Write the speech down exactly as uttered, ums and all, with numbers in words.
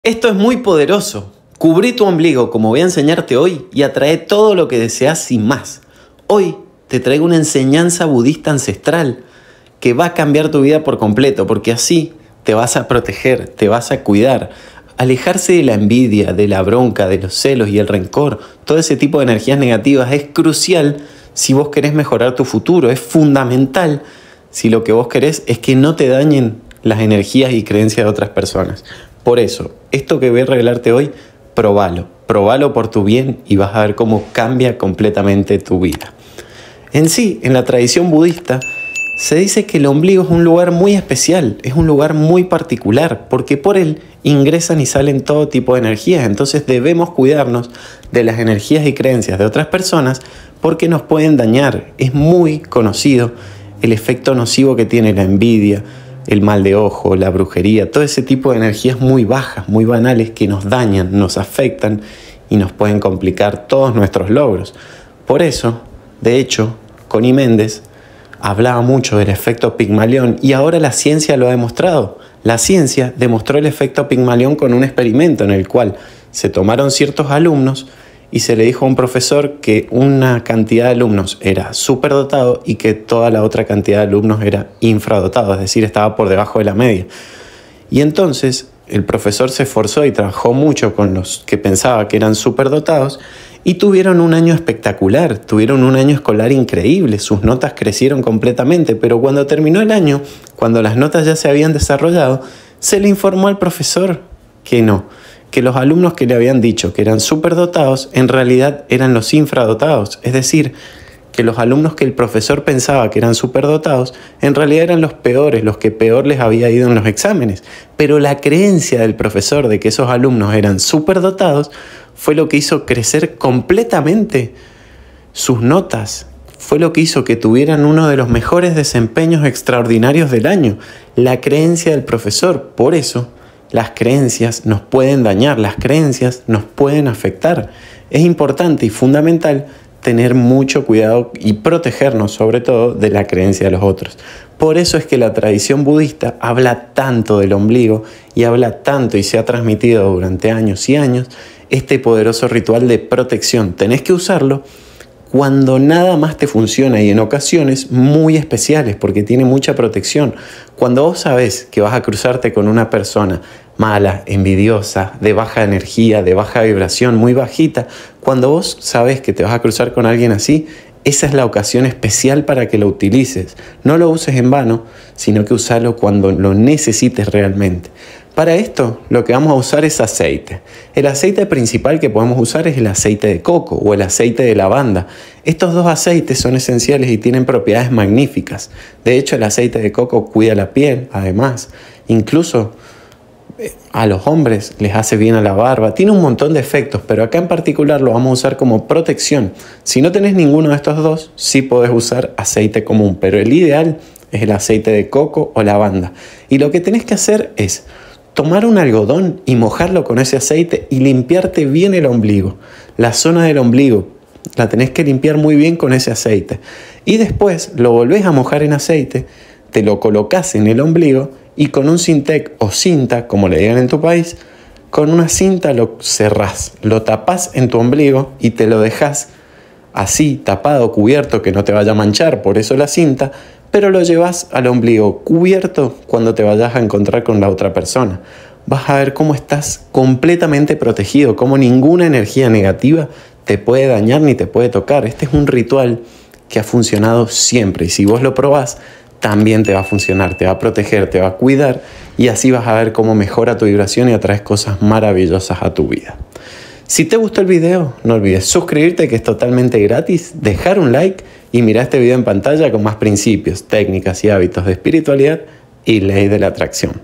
Esto es muy poderoso. Cubrí tu ombligo como voy a enseñarte hoy y atrae todo lo que deseas y más. Hoy te traigo una enseñanza budista ancestral que va a cambiar tu vida por completo, porque así te vas a proteger, te vas a cuidar. Alejarse de la envidia, de la bronca, de los celos y el rencor, todo ese tipo de energías negativas es crucial si vos querés mejorar tu futuro. Es fundamental si lo que vos querés es que no te dañen las energías y creencias de otras personas. Por eso, esto que voy a regalarte hoy, probalo. Probalo por tu bien y vas a ver cómo cambia completamente tu vida. En sí, en la tradición budista, se dice que el ombligo es un lugar muy especial, es un lugar muy particular, porque por él ingresan y salen todo tipo de energías. Entonces debemos cuidarnos de las energías y creencias de otras personas porque nos pueden dañar. Es muy conocido el efecto nocivo que tiene la envidia, el mal de ojo, la brujería, todo ese tipo de energías muy bajas, muy banales que nos dañan, nos afectan y nos pueden complicar todos nuestros logros. Por eso, de hecho, Connie Méndez hablaba mucho del efecto Pigmalión y ahora la ciencia lo ha demostrado. La ciencia demostró el efecto Pigmalión con un experimento en el cual se tomaron ciertos alumnos y se le dijo a un profesor que una cantidad de alumnos era superdotado y que toda la otra cantidad de alumnos era infradotado, es decir, estaba por debajo de la media. Y entonces el profesor se esforzó y trabajó mucho con los que pensaba que eran superdotados y tuvieron un año espectacular, tuvieron un año escolar increíble, sus notas crecieron completamente, pero cuando terminó el año, cuando las notas ya se habían desarrollado, se le informó al profesor que no, que los alumnos que le habían dicho que eran superdotados en realidad eran los infradotados, es decir, que los alumnos que el profesor pensaba que eran superdotados en realidad eran los peores, los que peor les había ido en los exámenes. Pero la creencia del profesor de que esos alumnos eran superdotados fue lo que hizo crecer completamente sus notas, fue lo que hizo que tuvieran uno de los mejores desempeños extraordinarios del año, la creencia del profesor. Por eso, las creencias nos pueden dañar, las creencias nos pueden afectar. Es importante y fundamental tener mucho cuidado y protegernos sobre todo de la creencia de los otros. Por eso es que la tradición budista habla tanto del ombligo y habla tanto y se ha transmitido durante años y años este poderoso ritual de protección. Tenés que usarlo cuando nada más te funciona y en ocasiones muy especiales porque tiene mucha protección. Cuando vos sabés que vas a cruzarte con una persona mala, envidiosa, de baja energía, de baja vibración, muy bajita, cuando vos sabés que te vas a cruzar con alguien así, esa es la ocasión especial para que lo utilices. No lo uses en vano, sino que usalo cuando lo necesites realmente. Para esto, lo que vamos a usar es aceite. El aceite principal que podemos usar es el aceite de coco o el aceite de lavanda. Estos dos aceites son esenciales y tienen propiedades magníficas. De hecho, el aceite de coco cuida la piel, además. Incluso a los hombres les hace bien a la barba. Tiene un montón de efectos, pero acá en particular lo vamos a usar como protección. Si no tenés ninguno de estos dos, sí podés usar aceite común, pero el ideal es el aceite de coco o lavanda. Y lo que tenés que hacer es tomar un algodón y mojarlo con ese aceite y limpiarte bien el ombligo. La zona del ombligo la tenés que limpiar muy bien con ese aceite. Y después lo volvés a mojar en aceite, te lo colocás en el ombligo y con un Syntec o cinta, como le digan en tu país, con una cinta lo cerrás, lo tapás en tu ombligo y te lo dejás así, tapado, cubierto, que no te vaya a manchar, por eso la cinta, pero lo llevas al ombligo cubierto cuando te vayas a encontrar con la otra persona. Vas a ver cómo estás completamente protegido, cómo ninguna energía negativa te puede dañar ni te puede tocar. Este es un ritual que ha funcionado siempre y si vos lo probás, también te va a funcionar, te va a proteger, te va a cuidar y así vas a ver cómo mejora tu vibración y atraes cosas maravillosas a tu vida. Si te gustó el video, no olvides suscribirte, que es totalmente gratis, dejar un like y mirar este video en pantalla con más principios, técnicas y hábitos de espiritualidad y ley de la atracción.